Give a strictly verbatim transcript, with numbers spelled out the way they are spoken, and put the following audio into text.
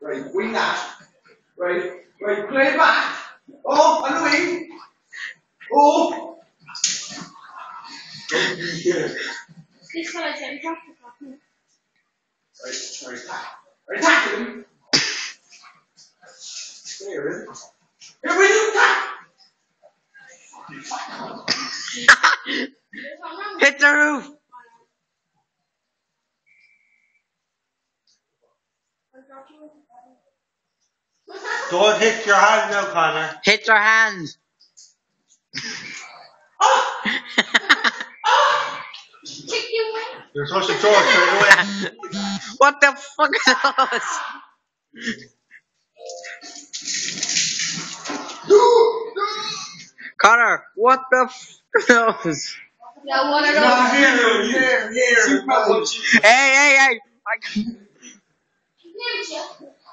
Right, wing that. Right, right, play it back. Oh, on the wing. Oh. Don't be here. This fella's in traffic. Right, right, tackle. Right, tackle him. There. Here we do tackle. Hit the roof. Don't hit your hand now, Connor. Hit your hand. You're supposed to throw it straight away. What the fuck are those? Connor, what the fuck are those? Yeah, one of those. Not here, here, here. Hey, hey, hey. I...